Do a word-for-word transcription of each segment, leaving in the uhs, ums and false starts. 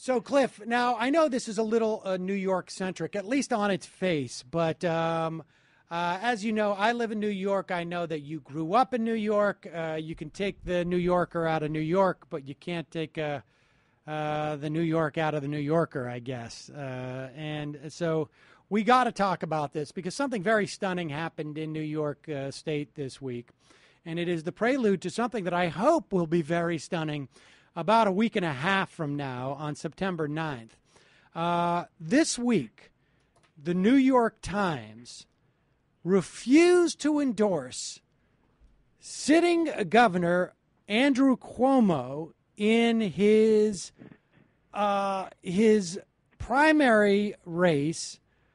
So, Cliff, now I know this is a little uh, New York-centric, at least on its face, but um, uh, as you know, I live in New York. I know that you grew up in New York. Uh, you can take the New Yorker out of New York, but you can't take uh, uh, the New York out of the New Yorker, I guess. Uh, and so we got to talk about this because something very stunning happened in New York uh, State this week, and it is the prelude to something that I hope will be very stunning about a week and a half from now on September ninth. Uh, this week, the New York Times refused to endorse sitting Governor Andrew Cuomo in his uh, his primary race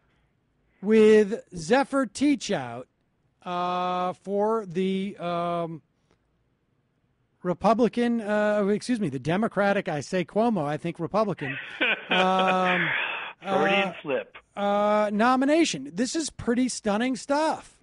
with Zephyr Teachout uh, for the um, Republican, uh, excuse me, the Democratic, I say Cuomo, I think Republican, um, Freudian uh, slip. Uh, nomination. This is pretty stunning stuff.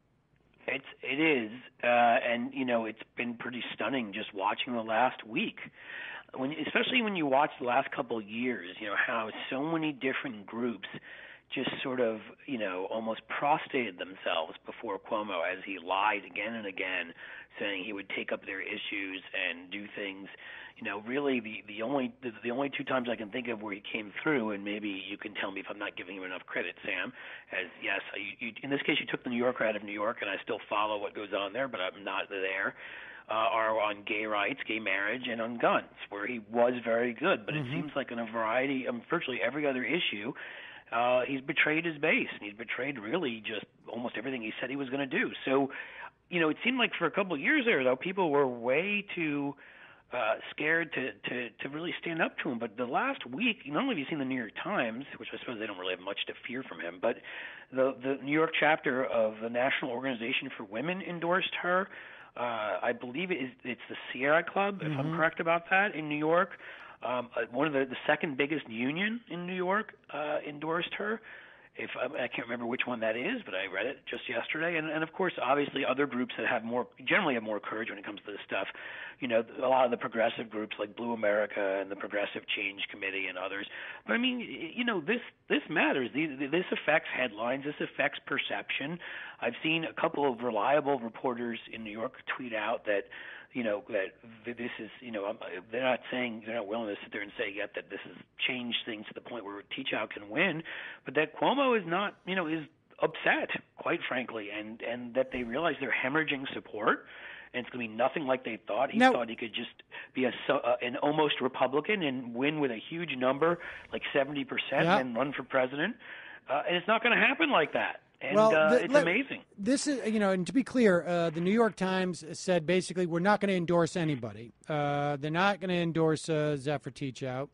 It's, it is, uh, and, you know, it's been pretty stunning just watching the last week, when, especially when you watch the last couple of years, you know, how so many different groups just sort of, you know, almost prostrated themselves before Cuomo as he lied again and again, saying he would take up their issues and do things. You know, really the, the only the, the only two times I can think of where he came through, and maybe you can tell me if I'm not giving him enough credit, Sam, as yes, you, you, in this case you took the New Yorker out of New York, and I still follow what goes on there, but I'm not there, uh, are on gay rights, gay marriage, and on guns, where he was very good. But mm-hmm. It seems like in a variety, um, virtually every other issue, Uh, he's betrayed his base, and he's betrayed really just almost everything he said he was going to do. So, you know, it seemed like for a couple of years there, though, people were way too uh, scared to, to, to really stand up to him. But the last week, not only have you seen the New York Times, which I suppose they don't really have much to fear from him, but the, the New York chapter of the National Organization for Women endorsed her. Uh, I believe it is, it's the Sierra Club, if mm-hmm. I'm correct about that, in New York. Um, one of the, the second biggest union in New York uh, endorsed her. If I, I can't remember which one that is, but I read it just yesterday. And, and of course, obviously, other groups that have more generally have more courage when it comes to this stuff. You know, a lot of the progressive groups like Blue America and the Progressive Change Committee and others. But I mean, you know, this this matters. This affects headlines. This affects perception. I've seen a couple of reliable reporters in New York tweet out that, you know, that this is, you know, they're not saying, they're not willing to sit there and say yet that this has changed things to the point where Teachout can win, but that Cuomo is not, you know, is upset, quite frankly, and, and that they realize they're hemorrhaging support, and it's going to be nothing like they thought. He now, thought he could just be a, uh, an almost Republican and win with a huge number, like seventy percent, yeah. and run for president, uh, and it's not going to happen like that. And well, uh, the, it's let, amazing. This is, you know, and to be clear, uh, the New York Times said basically we're not going to endorse anybody. Uh, they're not going to endorse uh, Zephyr Teachout.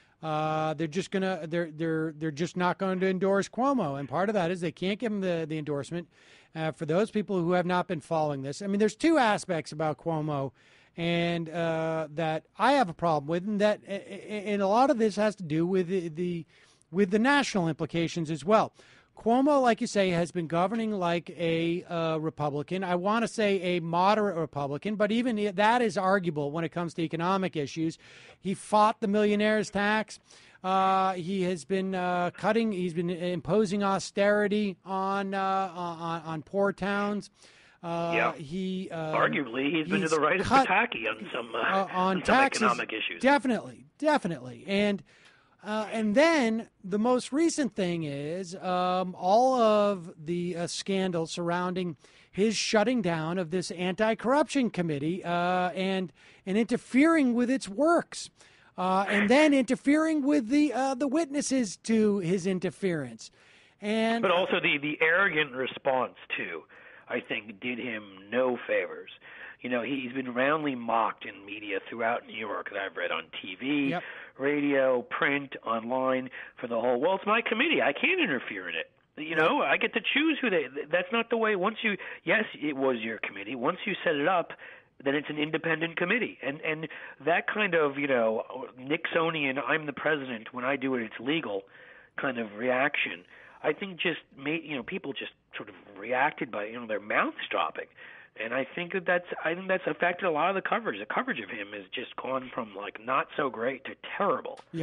Uh, they're just gonna they're they're they're just not going to endorse Cuomo, and part of that is they can't give him the the endorsement. Uh, for those people who have not been following this, I mean, there's two aspects about Cuomo, and uh, that I have a problem with, and that and a lot of this has to do with the, the with the national implications as well. Cuomo, like you say, has been governing like a uh, Republican. I want to say a moderate Republican, but even that is arguable when it comes to economic issues. He fought the millionaire's tax. Uh, he has been uh, cutting. He's been imposing austerity on uh, on, on poor towns. Uh, yeah. He uh, arguably he's, he's been to the right cut, of Pataki on some uh, uh, on, on some taxes, economic issues. Definitely, definitely, and. Uh, and then the most recent thing is um, all of the uh, scandals surrounding his shutting down of this anti-corruption committee uh, and and interfering with its works, uh, and then interfering with the uh, the witnesses to his interference, and but also the the arrogant response too, I think, did him no favors. You know, he's been roundly mocked in media throughout New York that I've read on T V, yep. radio, print, online, for the whole, well, it's my committee. I can't interfere in it. You know, I get to choose who they, that's not the way. Once you, yes, it was your committee. Once you set it up, then it's an independent committee. And and that kind of, you know, Nixonian, I'm the president, when I do it, it's legal kind of reaction, I think just made, you know, people just sort of reacted by, you know, their mouths dropping. And I think that that's I think that's affected a lot of the coverage. The coverage of him has just gone from like not so great to terrible. Yep.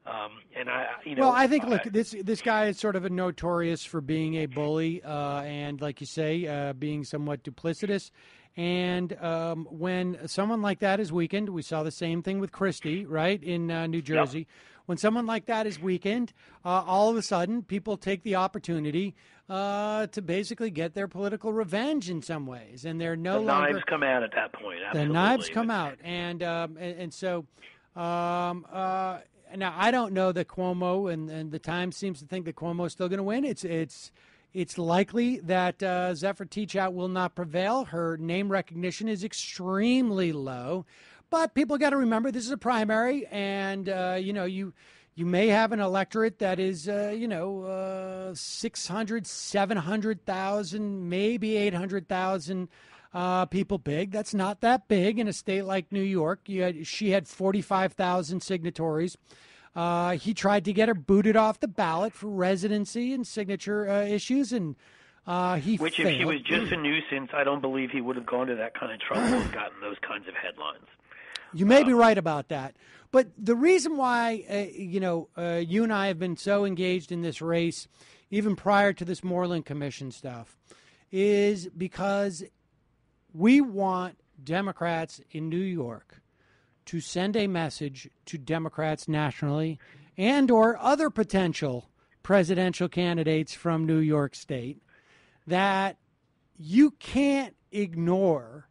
Um, and I, you know, well, I think I, look, this this guy is sort of a notorious for being a bully, uh, and like you say, uh, being somewhat duplicitous. And um, when someone like that is weakened, we saw the same thing with Christie, right, in uh, New Jersey. Yep. When someone like that is weakened, uh, all of a sudden, people take the opportunity uh, to basically get their political revenge in some ways, and they're no the longer. knives come out at that point. Absolutely. The knives come out, and um, and, and so. Um, uh, Now I don't know that Cuomo and, and the Times seems to think that Cuomo is still going to win. It's it's it's likely that uh, Zephyr Teachout will not prevail. Her name recognition is extremely low, but people got to remember this is a primary, and uh, you know you you may have an electorate that is uh, you know uh, six hundred, seven hundred thousand, maybe eight hundred thousand. Uh, people big. That's not that big in a state like New York. You had, she had forty-five thousand signatories. Uh, he tried to get her booted off the ballot for residency and signature uh, issues, and uh, he Which, failed. if she was just a nuisance, I don't believe he would have gone to that kind of trouble and gotten those kinds of headlines. You may um, be right about that. But the reason why, uh, you know, uh, you and I have been so engaged in this race, even prior to this Moreland Commission stuff, is because we want Democrats in New York to send a message to Democrats nationally and or other potential presidential candidates from New York State that you can't ignore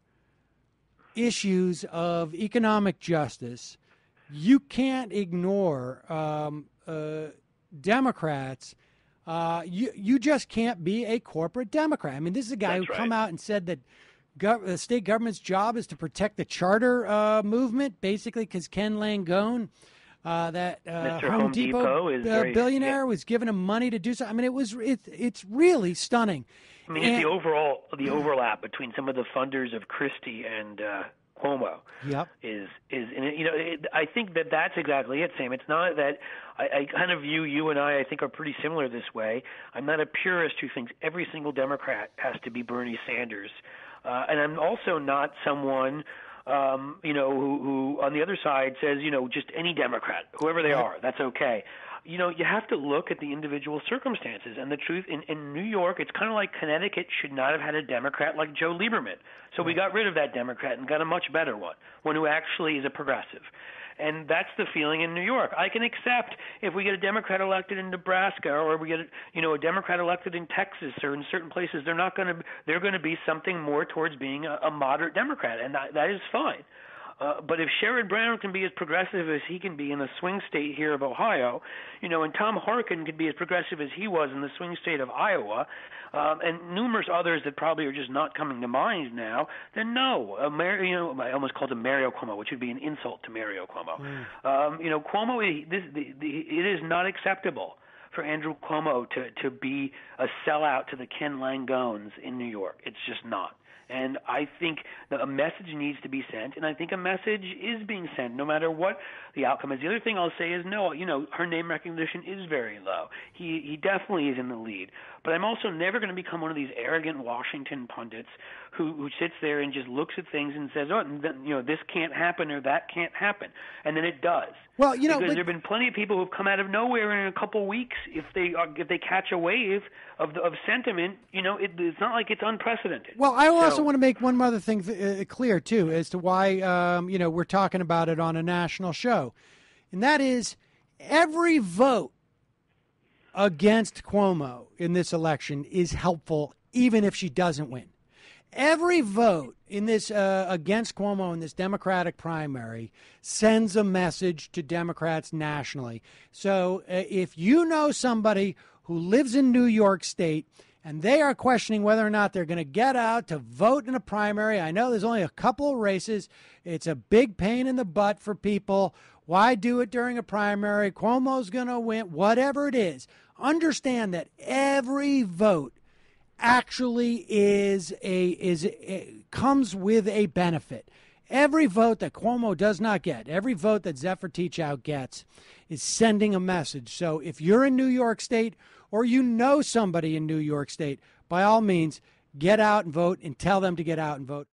issues of economic justice. You can't ignore um, uh, Democrats. Uh, you, you just can't be a corporate Democrat. I mean, this is a guy That's who right. come out and said that Gov- the state government's job is to protect the charter uh, movement, basically, because Ken Langone, uh, that uh, Mister Home, Home Depot, Depot is uh, very- billionaire, yeah. was giving him money to do so. I mean, it was it, it's really stunning. I mean, And- it's the overall the overlap between some of the funders of Christie and uh, Cuomo. Yep. Is is and it, you know it, I think that that's exactly it, Sam. It's not that I, I kind of view you and I I think are pretty similar this way. I'm not a purist who thinks every single Democrat has to be Bernie Sanders, uh, and I'm also not someone. Um, you know, who, who on the other side says, you know, just any Democrat, whoever they are, that's okay. You know, you have to look at the individual circumstances. And the truth, in, in New York, it's kind of like Connecticut should not have had a Democrat like Joe Lieberman. So we got rid of that Democrat and got a much better one, one who actually is a progressive. And that's the feeling in New York. I can accept if we get a Democrat elected in Nebraska, or we get, you know, a Democrat elected in Texas, or in certain places, they're not going to. They're going to be something more towards being a, a moderate Democrat, and that, that is fine. Uh, but if Sherrod Brown can be as progressive as he can be in the swing state here of Ohio, you know, and Tom Harkin can be as progressive as he was in the swing state of Iowa, um, and numerous others that probably are just not coming to mind now, then no. Uh, Mar- you know, I almost called him Mario Cuomo, which would be an insult to Mario Cuomo. Mm. Um, you know, Cuomo, this, the, the, it is not acceptable for Andrew Cuomo to, to be a sellout to the Ken Langones in New York. It's just not. And I think that a message needs to be sent, and I think a message is being sent no matter what the outcome is. The other thing I'll say is, no, you know, her name recognition is very low. He he definitely is in the lead. But I'm also never going to become one of these arrogant Washington pundits who, who sits there and just looks at things and says, oh, you know, this can't happen or that can't happen. And then it does. Well, you know, because but, there have been plenty of people who have come out of nowhere in a couple weeks. If they are, if they catch a wave of the, of sentiment, you know, it, it's not like it's unprecedented. Well, I also so, want to make one other thing uh, clear too, as to why um, you know we're talking about it on a national show, and that is every vote against Cuomo in this election is helpful, even if she doesn't win. Every vote in this uh, against Cuomo in this Democratic primary sends a message to Democrats nationally. So uh, if you know somebody who lives in New York State and they are questioning whether or not they're going to get out to vote in a primary, I know there's only a couple of races. It's a big pain in the butt for people. Why do it during a primary? Cuomo's going to win, whatever it is. Understand that every vote actually is a is a, comes with a benefit. Every vote that Cuomo does not get, every vote that Zephyr Teachout gets, is sending a message. So if you're in New York State or you know somebody in New York State, by all means, get out and vote and tell them to get out and vote.